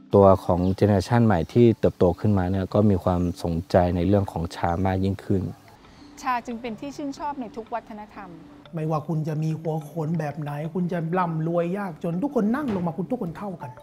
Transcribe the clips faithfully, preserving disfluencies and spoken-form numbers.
ตัวของเจเนอเรชันใหม่ที่เติบโตขึ้นมาเนี่ยก็มีความสนใจในเรื่องของชามากยิ่งขึ้นชาจึงเป็นที่ชื่นชอบในทุกวัฒนธรรมไม่ว่าคุณจะมีหัวโขนแบบไหนคุณจะร่ำรวยยากจนทุกคนนั่งลงมาคุณทุกคนเท่ากัน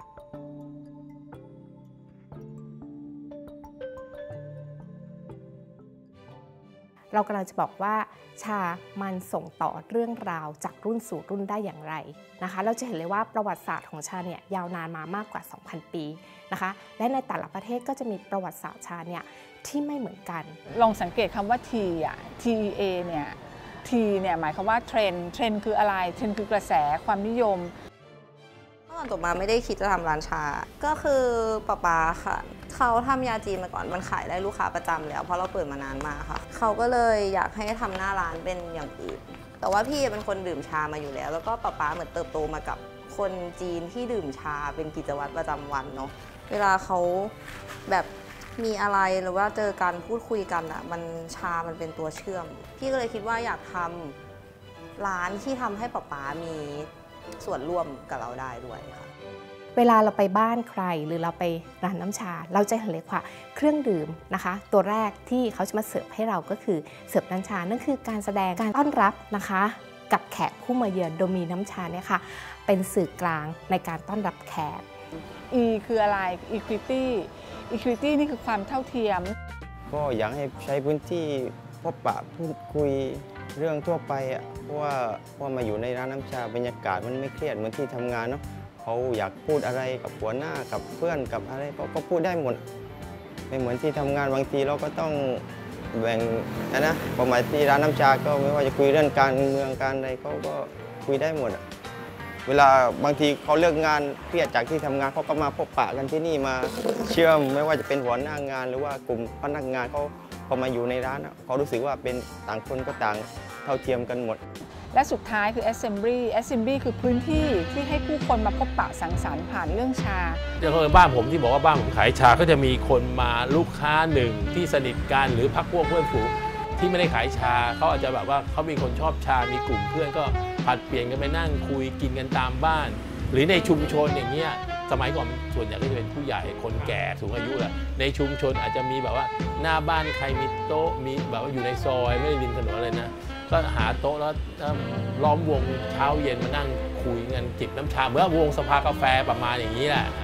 เรากำลังจะบอกว่าชามันส่งต่อเรื่องราวจากรุ่นสู่รุ่นได้อย่างไรนะคะเราจะเห็นเลยว่าประวัติศาสตร์ของชาเนี่ยยาวนานมามากกว่า สองพัน ปีนะคะและในแต่ละประเทศก็จะมีประวัติศาสตร์ชาเนี่ยที่ไม่เหมือนกันลองสังเกตคำว่า T อ่ะ ที เอ เนี่ย T เนี่ยหมายความว่าเทรนด์เทรนด์คืออะไรเทรนด์คือกระแสความนิยมตอนจบมาไม่ได้คิดจะทำร้านชาก็คือป๊าป๊าค่ะเขาทำยาจีนมาก่อนมันขายได้ลูกค้าประจำแล้วเพราะเราเปิดมานานมากค่ะเขาก็เลยอยากให้ทำหน้าร้านเป็นอย่างอื่นแต่ว่าพี่เป็นคนดื่มชามาอยู่แล้วแล้วก็ป๊าป๊าเหมือนเติบโตมากับคนจีนที่ดื่มชาเป็นกิจวัตรประจำวันเนาะเวลาเขาแบบมีอะไรหรือว่าเจอการพูดคุยกันอ่ะมันชามันเป็นตัวเชื่อมพี่ก็เลยคิดว่าอยากทำร้านที่ทำให้ป๊าป๊ามีส่วนร่วมกับเราได้ด้วยค่ะเวลาเราไปบ้านใครหรือเราไปร้านน้ำชาเราจะเห็นเลยว่าเครื่องดื่มนะคะตัวแรกที่เขาจะมาเสิร์ฟให้เราก็คือเสิร์ฟน้ำชานั่นคือการแสดงการต้อนรับนะคะกับแขกผู้มาเยือนโดยมีน้ำชาเนี่ยค่ะเป็นสื่อกลางในการต้อนรับแขก E คืออะไร Equity Equity นี่คือความเท่าเทียมก็อยากให้ใช้พื้นที่พบปะพูดคุยเรื่องทั่วไปอ่ะเพราะว่าว่ามาอยู่ในร้านน้ำชาบรรยากาศมันไม่เครียดเหมือนที่ทำงานเนาะเขาอยากพูดอะไรกับหัวหน้ากับเพื่อนกับอะไรเขาก็พูดได้หมดไม่เหมือนที่ทำงานบางทีเราก็ต้องแบ่งนะประมาณที่ร้านน้ำชาก็ไม่ว่าจะคุยเรื่องการเมืองการอะไรเขาก็คุยได้หมดเวลาบางทีเขาเลิกงานเครียดจากที่ทำงานเขาก็มาพบปะกันที่นี่มาเชื่อมไม่ว่าจะเป็นหัวหน้างานหรือว่ากลุ่มพนักงานเขาพอมาอยู่ในร้านเขารู้สึกว่าเป็นต่างคนก็ต่างเท่าเทียมกันหมดและสุดท้ายคือ Assembly Assembly คือพื้นที่ที่ให้ผู้คนมาพบปะสังสรรค์ผ่านเรื่องชาอย่างคนบ้านผมที่บอกว่าบ้านผมขายชาก็จะมีคนมาลูกค้าหนึ่งที่สนิทกันหรือพักพวกเพื่อนฝูงที่ไม่ได้ขายชาเขาอาจจะแบบว่าเขามีคนชอบชามีกลุ่มเพื่อนก็ผัดเปลี่ยนกันไปนั่งคุยกินกันตามบ้านหรือในชุมชนอย่างเงี้ยสมัยก่อนส่วนใหญ่ก็จะเป็นผู้ใหญ่คนแก่สูงอายุแหละในชุมชนอาจจะมีแบบว่าหน้าบ้านใครมีโต๊ะมีแบบว่าอยู่ในซอยไม่ได้ริมถนนอะไรนะก็หาโต๊ะแล้วล้อมวงเช้าเย็นมานั่งคุยกันจิบน้ำชาเหมือนวงสภากาแฟประมาณอย่างนี้แหละ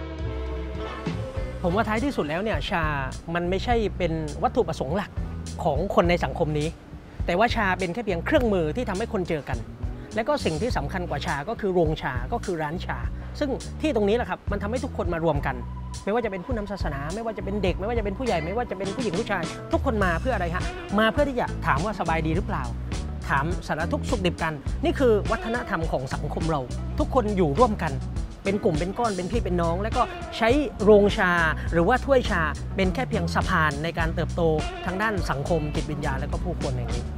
ผมว่าท้ายที่สุดแล้วเนี่ยชามันไม่ใช่เป็นวัตถุประสงค์หลักของคนในสังคมนี้แต่ว่าชาเป็นแค่เพียงเครื่องมือที่ทำให้คนเจอกันและก็สิ่งที่สำคัญกว่าชาก็คือโรงชาก็คือร้านชาซึ่งที่ตรงนี้แหละครับมันทำให้ทุกคนมารวมกันไม่ว่าจะเป็นผู้นำศาสนาไม่ว่าจะเป็นเด็กไม่ว่าจะเป็นผู้ใหญ่ไม่ว่าจะเป็นผู้หญิงผู้ชายทุกคนมาเพื่ออะไรฮะมาเพื่อที่จะถามว่าสบายดีหรือเปล่าถามสารทุกข์สุขดิบกันนี่คือวัฒนธรรมของสังคมเราทุกคนอยู่ร่วมกันเป็นกลุ่มเป็นก้อนเป็นพี่เป็นน้องแล้วก็ใช้โรงชาหรือว่าถ้วยชาเป็นแค่เพียงสะพานในการเติบโตทางด้านสังคมจิตวิญญาณและก็ผู้คนอย่างนี้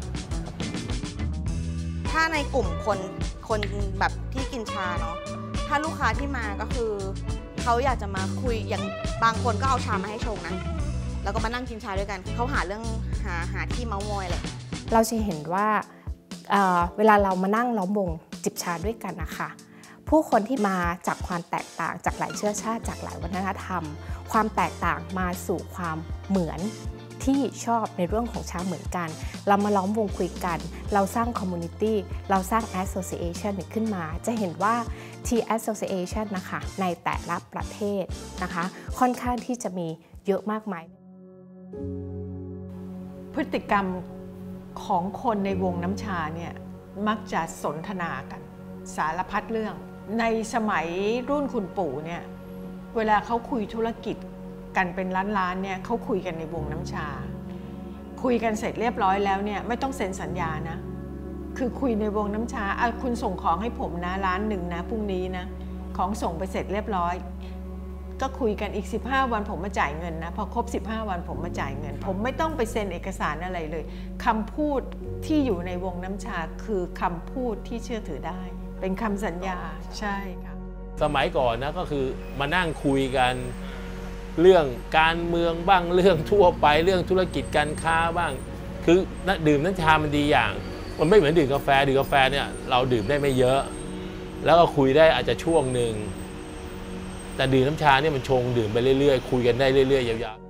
ถ้าในกลุ่มคนคนแบบที่กินชาเนาะถ้าลูกค้าที่มาก็คือเขาอยากจะมาคุยอย่างบางคนก็เอาชามาให้ชงนะแล้วก็มานั่งกินชาด้วยกันเขาหาเรื่องหาหาที่เม้ามอยเลยเราจะเห็นว่า เ, เวลาเรามานั่งล้อมวงจิบชาด้วยกันนะคะผู้คนที่มาจากความแตกต่างจากหลายเชื้อชาติจากหลายวัฒนธรรมความแตกต่างมาสู่ความเหมือนที่ชอบในเรื่องของชาเหมือนกันเรามาล้อมวงคุยกันเราสร้างคอมมูนิตี้เราสร้าง Association ขึ้นมาจะเห็นว่า Tea Association นะคะในแต่ละประเทศนะคะค่อนข้างที่จะมีเยอะมากมายพฤติกรรมของคนในวงน้ำชาเนี่ยมักจะสนทนากันสารพัดเรื่องในสมัยรุ่นคุณปู่เนี่ยเวลาเขาคุยธุรกิจกันเป็นล้านๆเนี่ยเขาคุยกันในวงน้ำชาคุยกันเสร็จเรียบร้อยแล้วเนี่ยไม่ต้องเซ็นสัญญานะคือคุยในวงน้ำชาอ่ะคุณส่งของให้ผมนะร้านหนึ่งนะพรุ่งนี้นะของส่งไปเสร็จเรียบร้อยก็คุยกันอีกสิบห้าวันผมมาจ่ายเงินนะพอครบสิบห้าวันผมมาจ่ายเงินผมไม่ต้องไปเซ็นเอกสารอะไรเลยคำพูดที่อยู่ในวงน้ำชาคือคำพูดที่เชื่อถือได้เป็นคำสัญญาใช่ค่ะสมัยก่อนนะก็คือมานั่งคุยกันเรื่องการเมืองบ้างเรื่องทั่วไปเรื่องธุรกิจการค้าบ้างคือดื่มน้ำชามันดีอย่างมันไม่เหมือนดื่มกาแฟดื่มกาแฟเนี่ยเราดื่มได้ไม่เยอะแล้วก็คุยได้อาจจะช่วงหนึ่งแต่ดื่มน้ำชาเนี่ยมันชงดื่มไปเรื่อยๆคุยกันได้เรื่อยๆยาวๆ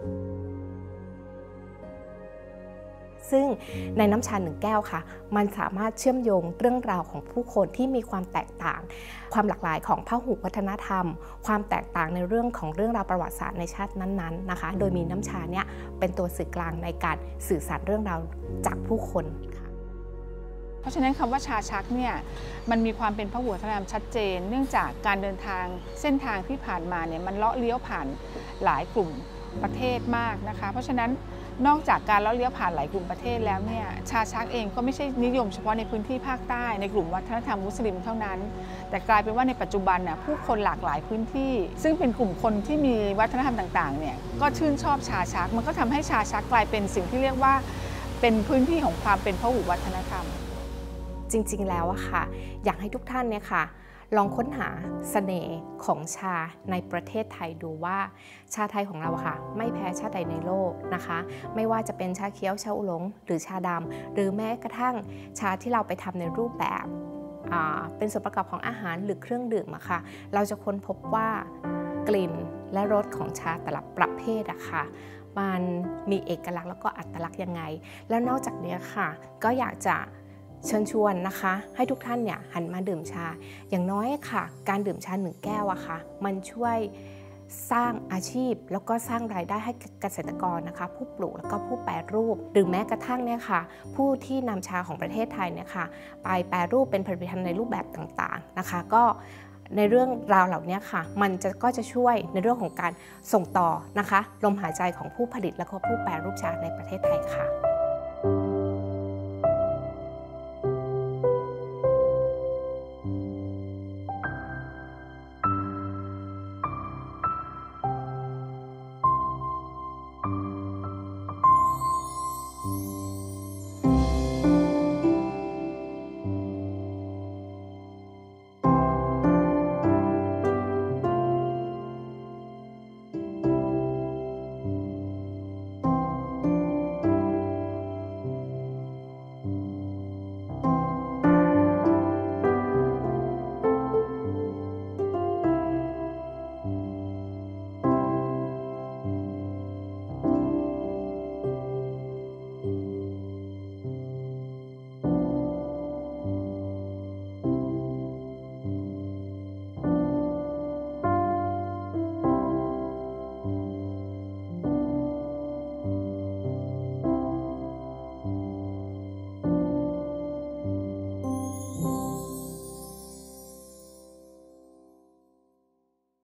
ซึ่งในน้ำชาหนึ่งแก้วค่ะมันสามารถเชื่อมโยงเรื่องราวของผู้คนที่มีความแตกต่างความหลากหลายของพหุวัฒนธรรมความแตกต่างในเรื่องของเรื่องราวประวัติศาสตร์ในชาตินั้นๆนะคะโดยมีน้ำชาเนี่ยเป็นตัวสื่อกลางในการสื่อสารเรื่องราวจากผู้คนค่ะเพราะฉะนั้นคำว่าชาชักเนี่ยมันมีความเป็นพหุวัฒนธรรมชัดเจนเนื่องจากการเดินทางเส้นทางที่ผ่านมาเนี่ยมันเลาะเลี้ยวผ่านหลายกลุ่มประเทศมากนะคะเพราะฉะนั้นนอกจากการเลาะเลี้ยวผ่านหลายกลุ่มประเทศแล้วเนี่ยชาชักเองก็ไม่ใช่นิยมเฉพาะในพื้นที่ภาคใต้ในกลุ่มวัฒนธรรมมุสลิมเท่านั้นแต่กลายเป็นว่าในปัจจุบันน่ะผู้คนหลากหลายพื้นที่ซึ่งเป็นกลุ่มคนที่มีวัฒนธรรมต่างๆเนี่ยก็ชื่นชอบชาชักมันก็ทำให้ชาชักกลายเป็นสิ่งที่เรียกว่าเป็นพื้นที่ของความเป็นพหุวัฒนธรรมจริงๆแล้วอะค่ะอยากให้ทุกท่านเนี่ยค่ะลองค้นหาเสน่ห์ของชาในประเทศไทยดูว่าชาไทยของเราค่ะไม่แพ้ชาติใดในโลกนะคะไม่ว่าจะเป็นชาเขียวชาอุหลงหรือชาดำหรือแม้กระทั่งชาที่เราไปทำในรูปแบบเป็นส่วนประกอบของอาหารหรือเครื่องดื่มอะค่ะเราจะค้นพบว่ากลิ่นและรสของชาแต่ละประเภทอะค่ะมันมีเอกลักษณ์แล้วก็อัตลักษณ์ยังไงแล้วนอกจากนี้ค่ะก็อยากจะเชิญชวนนะคะให้ทุกท่านเนี่ยหันมาดื่มชาอย่างน้อยค่ะการดื่มชาหนึ่งแก้วอะค่ะมันช่วยสร้างอาชีพแล้วก็สร้างรายได้ให้เกษตรกรนะคะผู้ปลูกแล้วก็ผู้แปรรูปหรือแม้กระทั่งเนี่ยค่ะผู้ที่นำชาของประเทศไทยเนี่ยค่ะไปแปรรูปเป็นผลิตภัณฑ์ในรูปแบบต่างๆนะคะก็ในเรื่องราวเหล่านี้ค่ะมันจะก็จะช่วยในเรื่องของการส่งต่อนะคะลมหายใจของผู้ผลิตและก็ผู้แปรรูปชาในประเทศไทยค่ะ